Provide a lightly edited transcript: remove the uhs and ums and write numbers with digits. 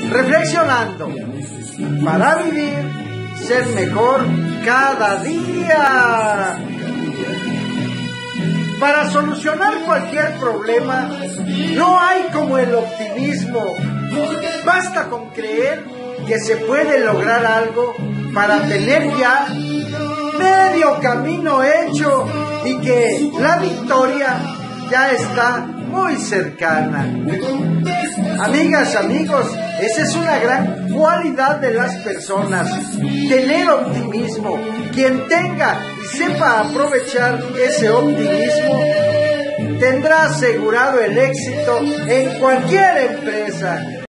reflexionando para vivir, ser mejor cada día. Para solucionar cualquier problema, no hay como el optimismo. Basta con creer que se puede lograr algo para tener ya medio camino hecho y que la victoria ya está muy cercana. Amigas, amigos, esa es una gran cualidad de las personas, tener optimismo. Quien tenga y sepa aprovechar ese optimismo, tendrá asegurado el éxito en cualquier empresa.